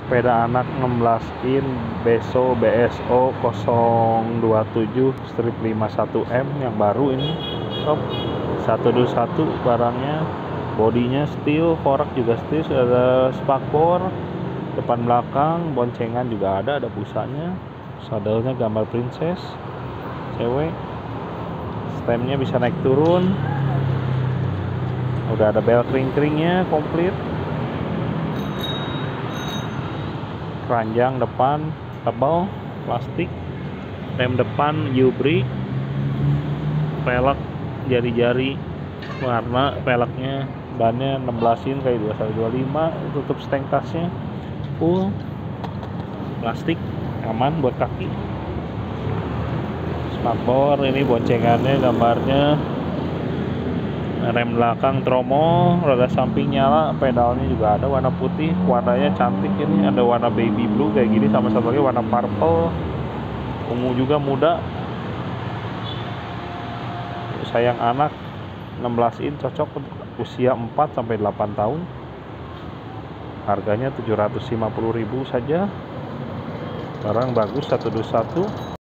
Sepeda anak 16 in Beso BSO 027 strip 51M yang baru ini. Top 121 barangnya. Bodinya steel, fork juga steel, sudah ada spakbor, depan belakang, boncengan juga ada busanya. Sadelnya gambar princess cewek. Stemnya bisa naik turun. Udah ada bel kring-kringnya komplit. Keranjang depan tebal plastik, rem depan U-brake, pelek jari-jari warna peleknya, bannya 16 in kayak 2125, tutup stengkasnya full plastik, aman buat kaki. Spakbor ini boncengannya gambarnya, rem belakang tromol, roda samping nyala, pedalnya juga ada warna putih, warnanya cantik ini, ada warna baby blue kayak gini, sama satu lagi warna purple, ungu juga muda. Sayang anak 16 in cocok untuk usia 4 sampai 8 tahun. Harganya 750.000 saja. Barang bagus 121.